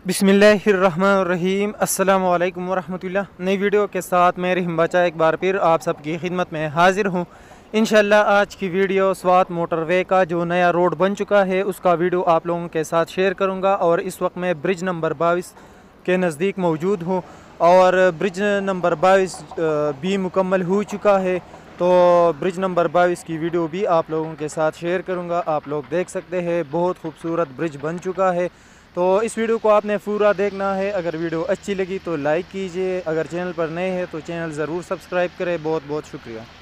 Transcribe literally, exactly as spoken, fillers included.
बिस्मिल्लाहिर्रहमानिर्रहीम अस्सलामु अलैकुम वरहमतुल्लाह। नई वीडियो के साथ मैं रहीम बाचा एक बार फिर आप सबकी खिदमत में हाजिर हूँ। इंशाल्लाह आज की वीडियो स्वात मोटरवे का जो नया रोड बन चुका है उसका वीडियो आप लोगों के साथ शेयर करूँगा। और इस वक्त मैं ब्रिज नंबर बाईस के नज़दीक मौजूद हूँ और ब्रिज नंबर बाईस भी मुकम्मल हो चुका है, तो ब्रिज नंबर बाईस की वीडियो भी आप लोगों के साथ शेयर करूंगा। आप लोग देख सकते हैं बहुत खूबसूरत ब्रिज बन चुका है, तो इस वीडियो को आपने पूरा देखना है। अगर वीडियो अच्छी लगी तो लाइक कीजिए, अगर चैनल पर नए हैं तो चैनल ज़रूर सब्सक्राइब करें। बहुत बहुत शुक्रिया।